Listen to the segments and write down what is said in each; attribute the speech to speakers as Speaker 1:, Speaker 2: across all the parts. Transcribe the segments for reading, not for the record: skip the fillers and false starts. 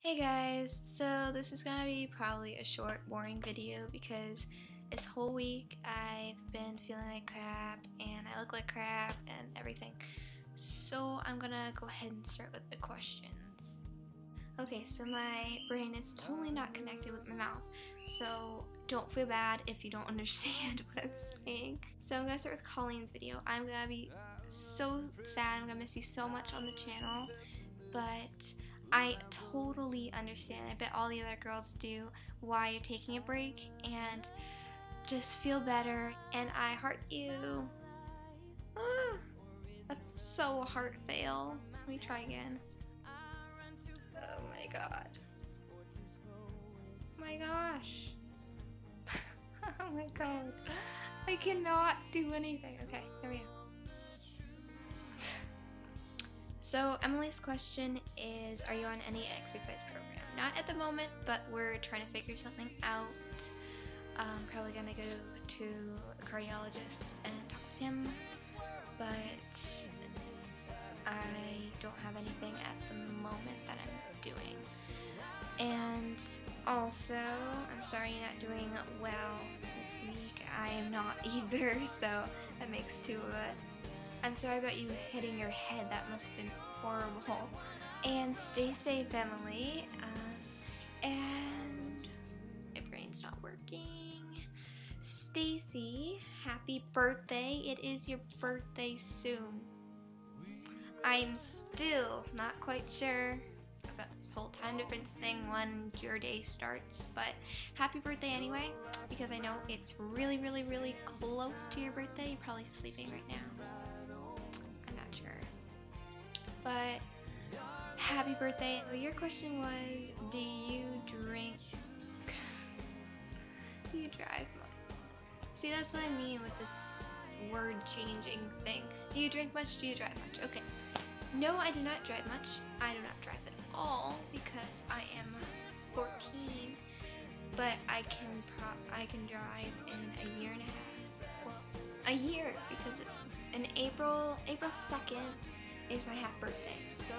Speaker 1: Hey guys, so this is gonna be probably a short, boring video because this whole week I've been feeling like crap and I look like crap and everything. So I'm gonna go ahead and start with the questions. Okay, so my brain is totally not connected with my mouth, so don't feel bad if you don't understand what I'm saying. So I'm gonna start with Colleen's video. I'm gonna be so sad, I'm gonna miss you so much on the channel, but I totally understand. I bet all the other girls do why you're taking a break, and just feel better, and I heart you. That's so a heart fail. Let me try again. Oh my god. Oh my gosh. Oh my god. I cannot do anything. Okay, there we go. So Emily's question is, are you on any exercise program? Not at the moment, but we're trying to figure something out. Probably gonna go to a cardiologist and talk with him, but I don't have anything at the moment that I'm doing. And also, I'm sorry you're not doing well this week. I am not either, so that makes two of us. I'm sorry about you hitting your head, that must have been horrible. And stay safe, Emily. And my brain's not working. Stacy, happy birthday. It is your birthday soon. I'm still not quite sure about this whole time difference thing when your day starts, but happy birthday anyway, because I know it's really, really, really close to your birthday. You're probably sleeping right now. Sure, but happy birthday. Your question was, do you drink? Do you drive much? See, that's what I mean with this word changing thing. Do you drink much? Do you drive much? Okay, no, I do not drive much. I do not drive at all because I am 14, but I can drive in a year and a half. Well, a year, because in April 2nd is my half birthday, so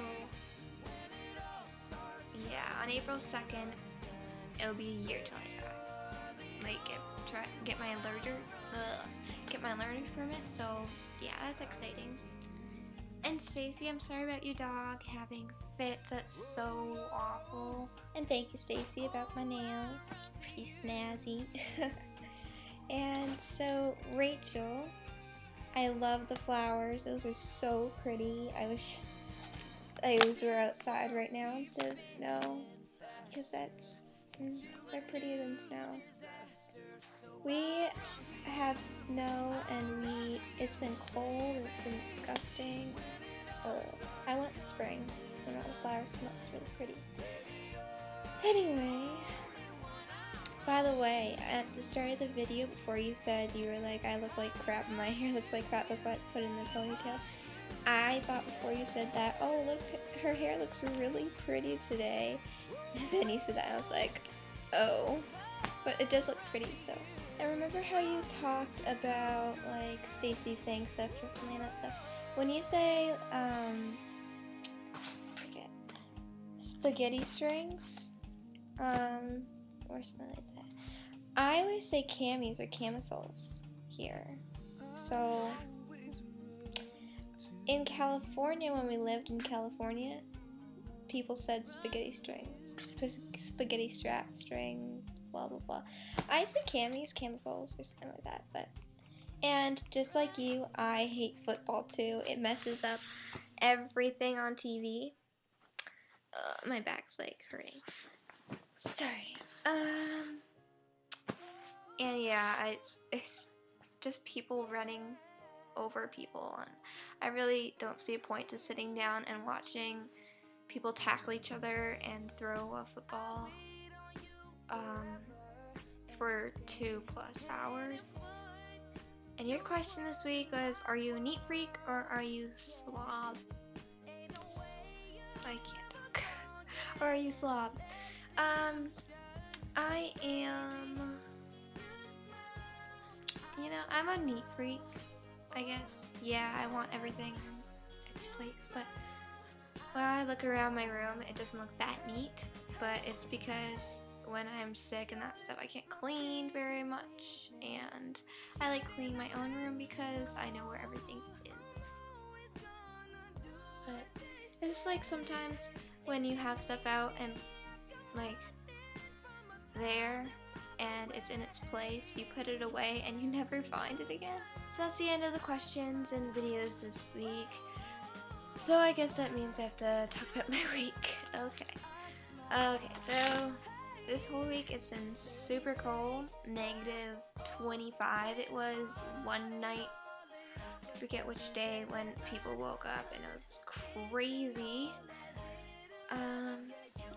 Speaker 1: yeah, on April 2nd it'll be a year till I drive. Like get my learner's permit, so yeah, that's exciting. And Stacy, I'm sorry about your dog having fits, that's so awful. And thank you, Stacy, about my nails, pretty snazzy. And so, Rachel, I love the flowers. Those are so pretty. I wish those were outside right now instead of snow, because they're prettier than snow. We have snow and it's been cold, it's been disgusting. I want spring when all the flowers come out. It's really pretty. Anyway, by the way, at the start of the video, before you said you were like, I look like crap and my hair looks like crap, that's why it's put in the ponytail. I thought before you said that, oh look, her hair looks really pretty today. And then you said that, I was like, oh. But it does look pretty, so. I remember how you talked about like Stacy saying stuff, and that stuff. When you say, spaghetti strings, or something like that. I always say camis or camisoles here. So, in California, when we lived in California, people said spaghetti strings, spaghetti strap string, blah blah blah. I say camis, camisoles, or something like that, but. And just like you, I hate football too. It messes up everything on TV. My back's like hurting. Sorry. And yeah, it's just people running over people, and I really don't see a point to sitting down and watching people tackle each other and throw a football for 2+ hours. And your question this week was, are you a neat freak or are you slob? I can't talk. Or are you slob? I am, I'm a neat freak, I guess. Yeah, I want everything in its place, but when I look around my room, it doesn't look that neat. but it's because when I'm sick and that stuff, I can't clean very much, and I like cleaning my own room because I know where everything is. But it's like sometimes when you have stuff out and like there and it's in its place, you put it away and you never find it again. So that's the end of the questions and videos this week. So I guess that means I have to talk about my week. Okay, so this whole week it's been super cold, -25 it was one night. I forget which day when people woke up and it was crazy. Can't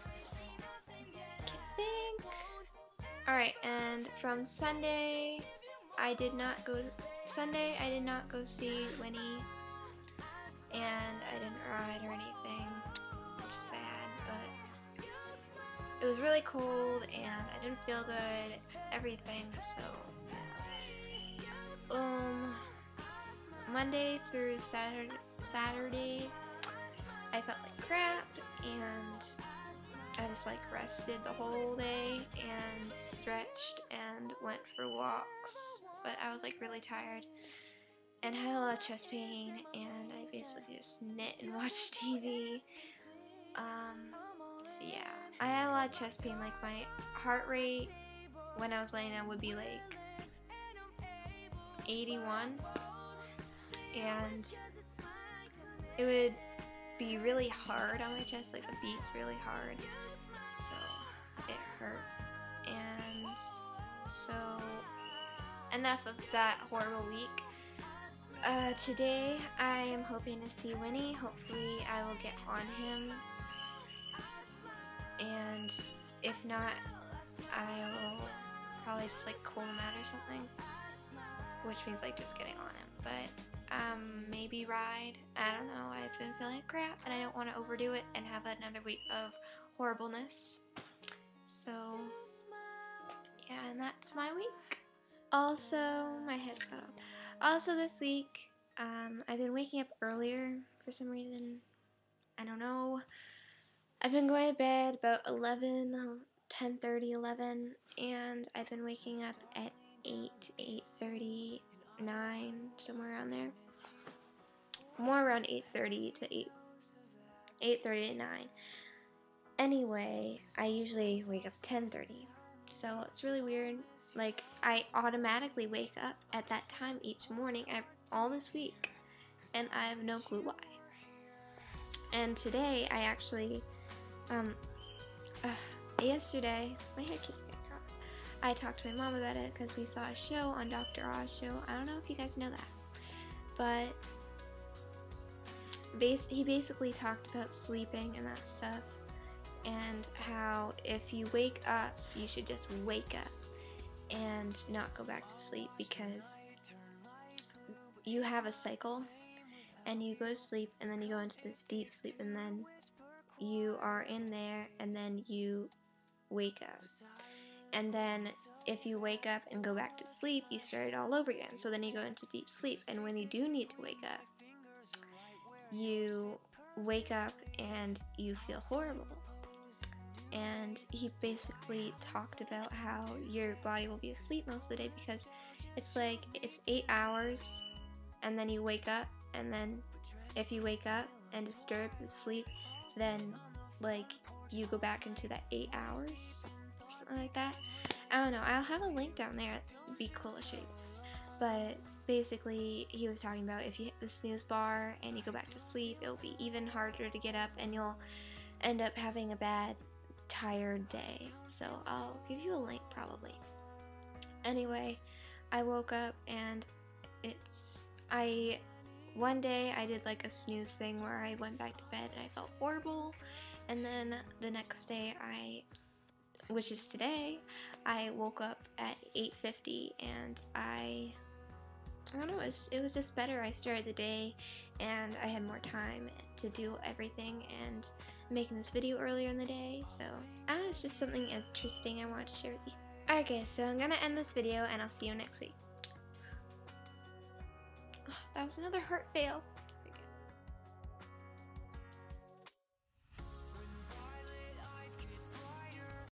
Speaker 1: think. Alright, and from Sunday I did not go see Winnie, and I didn't ride or anything, which is sad, but it was really cold and I didn't feel good, everything, so Monday through Saturday I felt like crap, and I just like rested the whole day and stretched and went for walks, but I was like really tired and had a lot of chest pain, and I basically just knit and watched TV. So yeah, I had a lot of chest pain, like my heart rate when I was laying down would be like 81, and it would be really hard on my chest, like the beats really hard, so it hurt. And so enough of that horrible week. Today I am hoping to see Winnie. Hopefully I will get on him, and if not, I will probably just like cool him out or something, which means like just getting on him, but maybe ride. I don't know, I've been feeling like crap and I don't want to overdo it and have another week of horribleness. So yeah, and that's my week. Also, my head's cut off. Also this week, I've been waking up earlier for some reason. I don't know. I've been going to bed about 10:30, 11, and I've been waking up at 8:30, 9, somewhere around there. More around 8:30 to 8:30 to 9. Anyway, I usually wake up 10:30, so it's really weird. Like, I automatically wake up at that time each morning all this week, and I have no clue why. And today, I actually, yesterday, my head keeps getting cut off. I talked to my mom about it because we saw a show on Dr. Oz show. I don't know if you guys know that, but he basically talked about sleeping and that stuff, and how if you wake up, you should just wake up and not go back to sleep, because you have a cycle and you go to sleep and then you go into this deep sleep and then you are in there and then you wake up, and then if you wake up and go back to sleep, you start it all over again. So then you go into deep sleep, and when you do need to wake up, you wake up and you feel horrible. And he basically talked about how your body will be asleep most of the day, because it's like it's 8 hours and then you wake up, and then if you wake up and disturb the sleep, then like you go back into that 8 hours or something like that. I don't know, I'll have a link down there. It'd be cool to show you this. But basically he was talking about if you hit the snooze bar and you go back to sleep, it'll be even harder to get up and you'll end up having a bad tired day. So I'll give you a link probably. Anyway, I woke up and one day I did like a snooze thing where I went back to bed and I felt horrible, and then the next day which is today, I woke up at 8:50 and I don't know, it was just better. I started the day and I had more time to do everything, and making this video earlier in the day, so I don't know, it's just something interesting I wanted to share with you. Okay, so I'm gonna end this video and I'll see you next week. Oh, that was another heart fail.